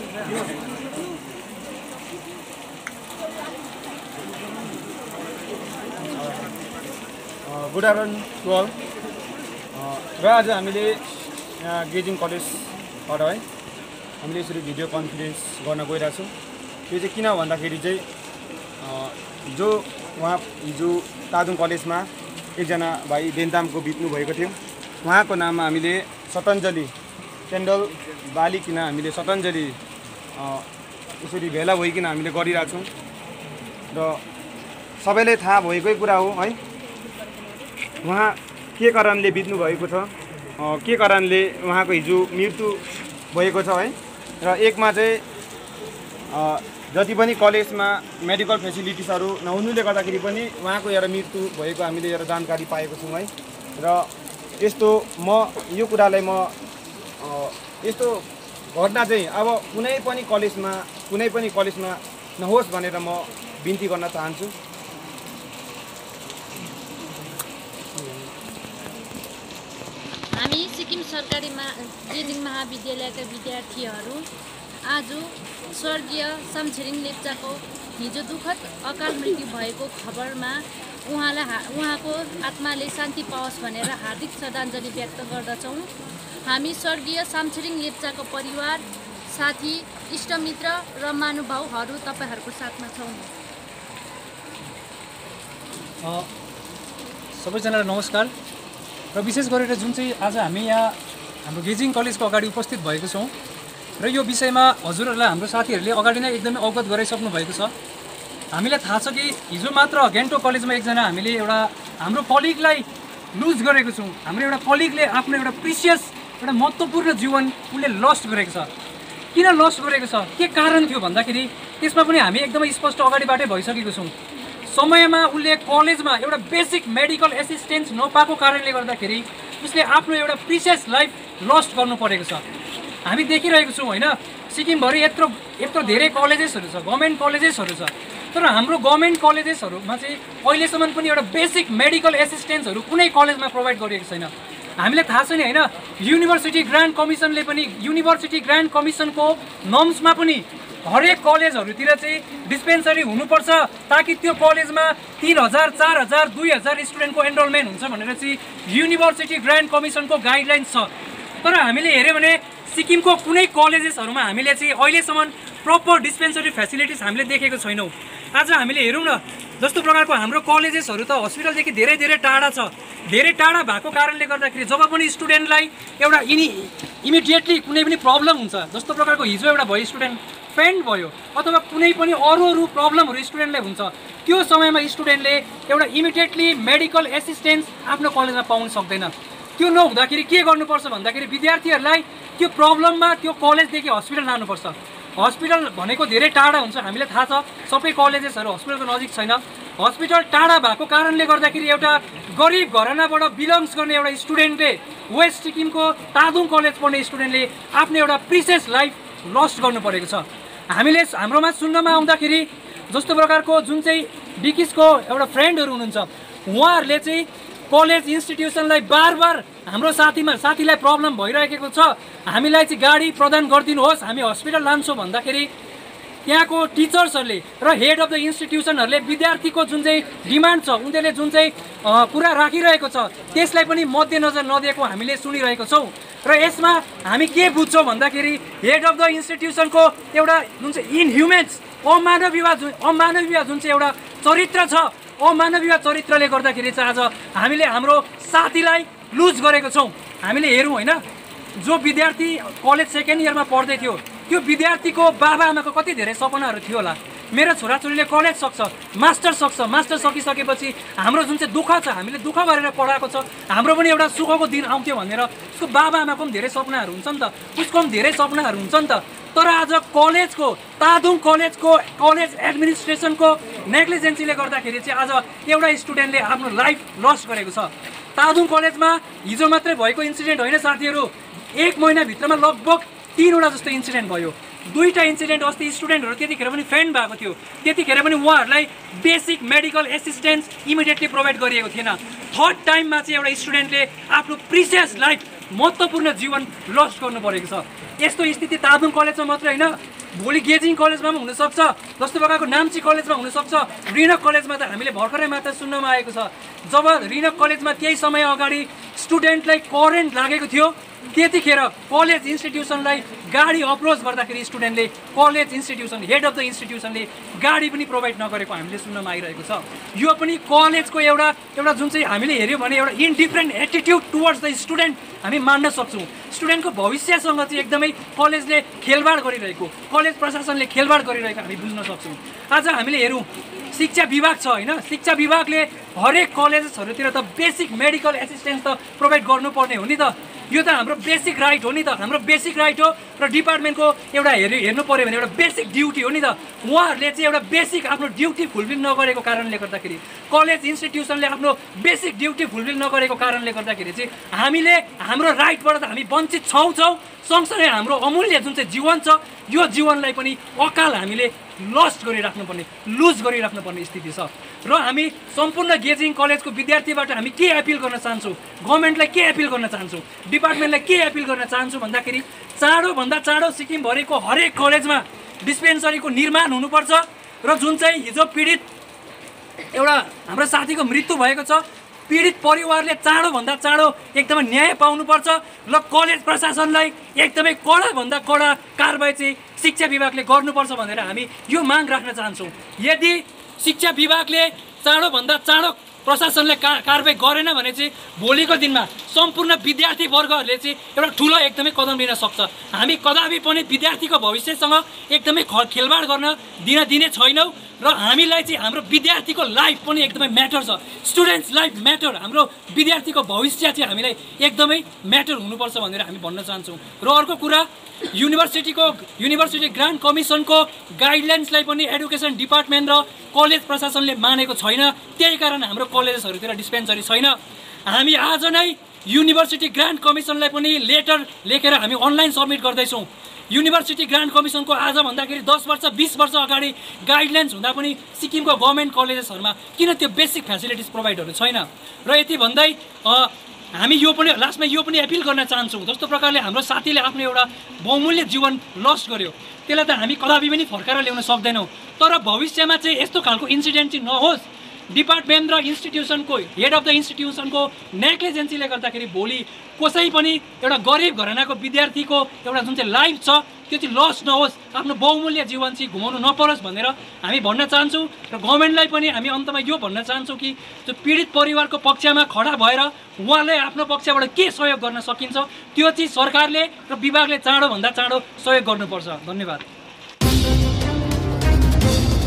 Good afternoon to all. र आज हामीले यहाँ गेजिङ कलेजबाट है हामीले यसरी भिडियो कन्फरेन्स गर्न गइरहेको छौँ। यो चाहिँ किन भन्दाखेरि चाहिँ हिजो तादुङ कलेजमा एकजना भाइ देन्तामको बित्नु भएको थियो। उहाँको नाममा हामीले श्रद्धाञ्जली क्यान्डल बालिकन हामीले श्रद्धाञ्जली यसरी भेला भइकन हामीले गरिरहेको छौँ। र सबैलाई थाहा भएकै कुरा हो है, उहाँ के कारणले बित्नु भएको छ, के कारणले उहाँको हिजो मृत्यु भएको छ है। र एकमा चाहिँ जति पनि कलेजमा मेडिकल फेसिलिटिजहरू नहुनुले गर्दाखेरि पनि उहाँको एउटा मृत्यु भएको हामीले एउटा जानकारी पाएको छौँ है। र यस्तो यो कुरालाई यस्तो घटना चाहिँ अब कुनै पनि कलेजमा नहोस् भनेर म बिन्ती गर्न चाहन्छु। हामी सिक्किम सरकारी गेजिङ महाविद्यालयका विद्यार्थीहरू आज स्वर्गीय छेरिङ लेप्चाको हिजो दुःखद अकाल मृत्यु भएको खबरमा उहाँको आत्माले शान्ति पाओस् भनेर हार्दिक श्रद्धाञ्जली व्यक्त गर्दछौँ। हामी स्वर्गीय छेरिङ लेप्चाको परिवार, साथी, इष्टमित्र र महानुभावहरू तपाईहरूको साथमा छौँ। सबैजनालाई नमस्कार। र विशेष गरेर जुन चाहिँ आज हामी यहाँ हाम्रो गेजिङ कलेजको अगाडि उपस्थित भएको छौँ र यो विषयमा हजुरहरूलाई हाम्रो साथीहरूले अगाडि नै एकदमै अवगत गराइसक्नु भएको छ। हामीलाई थाहा छ कि हिजो मात्र गान्तोक कलेजमा एकजना हामीले हाम्रो कलिगलाई लुज गरेको छौँ। हाम्रो एउटा कलिगले आफ्नो एउटा प्रिसियस एउटा महत्त्वपूर्ण जीवन उसले लस्ट गरेको छ। किन लस्ट गरेको छ, के कारण थियो भन्दाखेरि त्यसमा पनि हामी एकदमै स्पष्ट अगाडिबाटै भइसकेको छौँ। समयमा उसले कलेजमा एउटा बेसिक मेडिकल एसिस्टेन्स नपाएको कारणले गर्दाखेरि उसले आफ्नो एउटा प्रिसियस लाइफ लस्ट गर्नु परेको छ। हामी देखिरहेको छौँ होइन, सिक्किमभरि यत्रो धेरै कलेजेसहरू छ, गभर्मेन्ट कलेजेसहरू छ, तर हाम्रो गभर्मेन्ट कलेजेसहरूमा चाहिँ अहिलेसम्म पनि एउटा बेसिक मेडिकल एसिस्टेन्सहरू कुनै कलेजमा प्रोभाइड गरिएको छैन। हामीलाई थाहा छ नि होइन, युनिभर्सिटी ग्रान्ट कमिसनले पनि युनिभर्सिटी ग्रान्ट कमिसनको नर्म्समा पनि हरेक कलेजहरूतिर चाहिँ डिस्पेन्सरी हुनुपर्छ ताकि त्यो कलेजमा 3000, 4000, 2000 स्टुडेन्टको एनरोलमेन्ट हुन्छ भनेर चाहिँ युनिभर्सिटी ग्रान्ट कमिसनको गाइडलाइन्स छ। तर हामीले हेऱ्यो भने सिक्किमको कुनै कलेजेसहरूमा हामीले चाहिँ अहिलेसम्म प्रपर डिस्पेन्सरी फेसिलिटिज हामीले देखेको छैनौँ। आज हामीले हेरौँ न, जस्तो प्रकारको हाम्रो कलेजेसहरू त हस्पिटलदेखि धेरै धेरै टाढा छ। धेरै टाढा भएको कारणले गर्दाखेरि जब पनि स्टुडेन्टलाई एउटा इमिडिएटली कुनै पनि प्रब्लम हुन्छ, जस्तो प्रकारको हिजो एउटा भयो स्टुडेन्ट फेन्ट भयो अथवा कुनै पनि अरू प्रब्लमहरू स्टुडेन्टलाई हुन्छ, त्यो समयमा स्टुडेन्टले एउटा इमिडिएटली मेडिकल एसिस्टेन्स आफ्नो कलेजमा पाउन सक्दैन। त्यो नहुँदाखेरि के गर्नुपर्छ भन्दाखेरि विद्यार्थीहरूलाई त्यो प्रब्लममा त्यो कलेजदेखि हस्पिटल लानुपर्छ। हस्पिटल भनेको धेरै टाढा हुन्छ, हामीलाई थाहा छ। सबै कलेजेसहरू हस्पिटलको नजिक छैन। हस्पिटल टाढा भएको कारणले गर्दाखेरि एउटा गरिब घरानाबाट बिलङ्स गर्ने एउटा स्टुडेन्टले, वेस्ट सिक्किमको तादुङ कलेज पढ्ने स्टुडेन्टले आफ्नो एउटा प्रिसियस लाइफ लस्ट गर्नु परेको छ। हाम्रोमा सुन्नमा आउँदाखेरि जस्तो प्रकारको जुन चाहिँ बिकिसको एउटा फ्रेन्डहरू हुनुहुन्छ, उहाँहरूले चाहिँ कलेज इन्स्टिट्युसनलाई बार हाम्रो साथीलाई प्रब्लम भइरहेको छ, हामीलाई चाहिँ गाडी प्रदान गरिदिनुहोस्, हामी हस्पिटल लान्छौँ भन्दाखेरि त्यहाँको टिचर्सहरूले र हेड अफ द इन्स्टिट्युसनहरूले विद्यार्थीको जुन चाहिँ डिमान्ड छ, उनीहरूले जुन चाहिँ कुरा राखिरहेको छ त्यसलाई पनि मध्यनजर नदिएको हामीले सुनिरहेको छौँ। र यसमा हामी के बुझ्छौँ भन्दाखेरि हेड अफ द इन्स्टिट्युसनको एउटा जुन चाहिँ इनह्युमेन्स अमानवीय जुन चाहिँ एउटा चरित्र छ, अमानवीय चरित्रले गर्दाखेरि चाहिँ आज हामीले हाम्रो साथीलाई लुज गरेको छौँ। हामीले हेरौँ होइन, जो विद्यार्थी कलेज सेकेन्ड इयरमा पढ्दै थियो त्यो विद्यार्थीको बाबाआमाको कति धेरै सपनाहरू थियो होला, मेरो छोराछोरीले कलेज मास्टर सकिसकेपछि हाम्रो जुन चाहिँ दुःख छ, हामीले दुःख गरेर पढाएको छ, हाम्रो पनि एउटा सुखको दिन आउँथ्यो भनेर उसको बाबाआमाको पनि धेरै सपनाहरू हुन्छ नि त, उसको पनि धेरै सपनाहरू हुन्छ नि त। तर आज तादुङ कलेजको कलेज एडमिनिस्ट्रेसनको नेग्लिजेन्सीले गर्दाखेरि चाहिँ आज एउटा स्टुडेन्टले आफ्नो लाइफ लस्ट गरेको छ। तादुङ कलेजमा हिजो मात्रै भएको इन्सिडेन्ट होइन साथीहरू, 1 महिनाभित्रमा लगभग 3वटा जस्तो इन्सिडेन्ट भयो। 2टा इन्सिडेन्ट अस्ति स्टुडेन्टहरू त्यतिखेर पनि फेन्ट भएको थियो, त्यतिखेर पनि उहाँहरूलाई basic medical assistance immediately provide गरिएको थिएन। थर्ड टाइममा चाहिँ एउटा स्टुडेन्टले आफ्नो प्रिसियस लाइफ महत्त्वपूर्ण जीवन लस्ट गर्नु परेको छ। यस्तो स्थिति ताबुङ कलेजमा मात्रै होइन, भोलि गेजिङ कलेजमा पनि हुनसक्छ, जस्तो प्रकारको नाम्ची कलेजमा हुनसक्छ, ऋणक कलेजमा त हामीले भर्खरै मात्र सुन्नमा आएको छ। जब ऋणक कलेजमा केही समय अगाडि स्टुडेन्टलाई करेन्ट लागेको थियो, त्यतिखेर कलेज इन्स्टिट्युसनलाई गाडी अप्रोच गर्दाखेरि स्टुडेन्टले college institution head of the इन्स्टिट्युसनले गाडी पनि प्रोभाइड नगरेको हामीले सुन्नमा आइरहेको छ। यो पनि कलेजको एउटा जुन चाहिँ हामीले हेऱ्यौँ भने एउटा indifferent attitude towards the student हामी मान्न सक्छौँ। स्टुडेन्टको भविष्यसँग चाहिँ एकदमै कलेजले खेलबाड गरिरहेको, कलेज प्रशासनले खेलबाड गरिरहेको हामी बुझ्न सक्छौँ। आज हामीले हेरौँ शिक्षा विभाग छ होइन, शिक्षा विभागले हरेक कलेजेसहरूतिर त बेसिक मेडिकल एसिस्टेन्स त प्रोभाइड गर्नुपर्ने हो नि त। यो त हाम्रो बेसिक राइट हो नि त, हाम्रो बेसिक राइट हो र डिपार्टमेन्टको एउटा हेर्नु पऱ्यो भने एउटा बेसिक ड्युटी हो नि त। उहाँहरूले चाहिँ एउटा बेसिक आफ्नो ड्युटी फुलफिल नगरेको कारणले गर्दाखेरि, कलेज इन्स्टिट्युसनले आफ्नो बेसिक ड्युटी फुलफिल नगरेको कारणले गर्दाखेरि चाहिँ हामीले हाम्रो राइटबाट त हामी वञ्चित छौँ। सँगसँगै हाम्रो अमूल्य जुन चाहिँ जीवन छ, यो जीवनलाई पनि अकाल हामीले लस्ट गरिराख्नुपर्ने, लुज गरिराख्नुपर्ने स्थिति छ। र हामी सम्पूर्ण गेजिङ कलेजको विद्यार्थीबाट हामी के एपिल गर्न चाहन्छौँ, गभर्मेन्टलाई के एपिल गर्न चाहन्छौँ, डिपार्टमेन्टलाई के एपिल गर्न चाहन्छौँ भन्दाखेरि चाँडोभन्दा चाँडो सिक्किमभरिको हरेक कलेजमा डिस्पेन्सरीको निर्माण हुनुपर्छ र जुन चाहिँ हिजो पीडित एउटा हाम्रो साथीको मृत्यु भएको छ, पीडित परिवारले चाँडोभन्दा चाँडो एकदमै न्याय पाउनुपर्छ र कलेज प्रशासनलाई एकदमै कडा कारबाही चाहिँ शिक्षा विभागले गर्नुपर्छ भनेर हामी यो माग राख्न चाहन्छौँ। यदि शिक्षा विभागले चाँडोभन्दा चाँडो प्रशासनले कारबाही गरेन भने चाहिँ भोलिको दिनमा सम्पूर्ण विद्यार्थी वर्गहरूले चाहिँ एउटा ठुलो एकदमै कदम लिन सक्छ। हामी कदापि पनि विद्यार्थीको भविष्यसँग एकदमै खेलबाड गर्न दिने छैनौँ र हामीलाई चाहिँ हाम्रो विद्यार्थीको लाइफ पनि एकदमै म्याटर छ। स्टुडेन्ट्स लाइफ म्याटर, हाम्रो विद्यार्थीको भविष्य चाहिँ हामीलाई एकदमै म्याटर हुनुपर्छ भनेर हामी भन्न चाहन्छौँ। र अर्को कुरा, युनिभर्सिटी ग्रान्ट कमिसनको गाइडलाइन्सलाई पनि एडुकेसन डिपार्टमेन्ट र कलेज प्रशासनले मानेको छैन, त्यही कारण हाम्रो कलेजेसहरूतिर डिस्पेन्सरी छैन। हामी आज नै युनिभर्सिटी ग्रान्ट कमिसनलाई पनि लेटर लेखेर हामी अनलाइन सब्मिट गर्दैछौँ। युनिभर्सिटी ग्रान्ट कमिसनको आज भन्दाखेरि 10 वर्ष 20 वर्ष अगाडि गाइडलाइन्स हुँदा पनि सिक्किमको गभर्मेन्ट कलेजेसहरूमा किन त्यो बेसिक फेसिलिटिज प्रोभाइडहरू छैन। र यति भन्दै हामी यो पनि लास्टमा यो पनि एपिल गर्न चाहन्छौँ, जस्तो प्रकारले हाम्रो साथीले आफ्नो एउटा बहुमूल्य जीवन लस्ट गर्यो, त्यसलाई त हामी कदापि पनि फर्काएर ल्याउन सक्दैनौँ। तर भविष्यमा चाहिँ यस्तो खालको इन्सिडेन्ट चाहिँ नहोस्। डिपार्टमेन्ट र इन्स्टिट्युसनको हेड अफ द इन्स्टिट्युसनको नेग्लिजेन्सीले गर्दाखेरि भोलि कसै पनि एउटा गरिब घरानाको विद्यार्थीको एउटा जुन चाहिँ लाइफ छ त्यो चाहिँ लस नहोस्, आफ्नो बहुमूल्य जीवन चाहिँ घुमाउनु नपरोस् भनेर हामी भन्न चाहन्छौँ। र गभर्मेन्टलाई पनि हामी अन्तमा यो भन्न चाहन्छौँ कि त्यो पीडित परिवारको पक्षमा खडा भएर उहाँले आफ्नो पक्षबाट के सहयोग गर्न सकिन्छ त्यो चाहिँ सरकारले र विभागले चाँडोभन्दा चाँडो सहयोग गर्नुपर्छ। धन्यवाद।